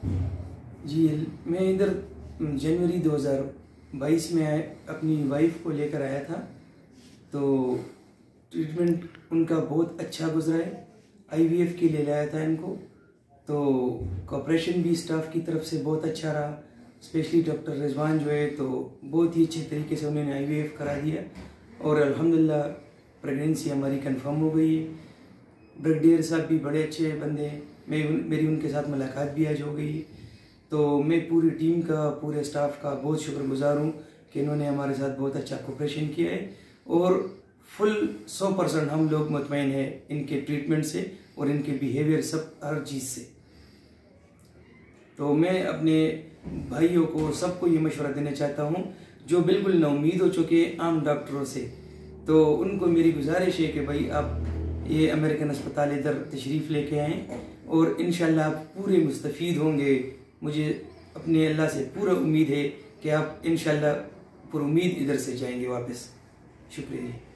जी, मैं इधर जनवरी 2022 में अपनी वाइफ को लेकर आया था। तो ट्रीटमेंट उनका बहुत अच्छा गुजरा है। आईवीएफ के लिए लाया था इनको। तो कोऑपरेशन भी स्टाफ की तरफ से बहुत अच्छा रहा। स्पेशली डॉक्टर रिजवान जो है तो बहुत ही अच्छे तरीके से उन्होंने आईवीएफ करा दिया और अल्हम्दुलिल्लाह प्रेगनेंसी हमारी कंफर्म हो गई है। ब्रिगेडियर साहब भी बड़े अच्छे बंदे हैं। मेरी उनके साथ मुलाकात भी आज हो गई। तो मैं पूरी टीम का, पूरे स्टाफ का बहुत शुक्रगुजार हूँ कि इन्होंने हमारे साथ बहुत अच्छा कोऑपरेशन किया है और फुल 100% हम लोग मुतमईन हैं इनके ट्रीटमेंट से और इनके बिहेवियर सब हर चीज़ से। तो मैं अपने भाइयों को, सबको ये मशवरा देना चाहता हूँ जो बिल्कुल नाउमीद हो चुके आम डॉक्टरों से, तो उनको मेरी गुजारिश है कि भाई आप ये अमेरिकन अस्पताल इधर तशरीफ़ लेके आएँ और इंशाल्लाह आप पूरे मुस्तफ़ीद होंगे। मुझे अपने अल्लाह से पूरा उम्मीद है कि आप इंशाल्लाह पुरुमीद इधर से जाएंगे वापस। शुक्रिया।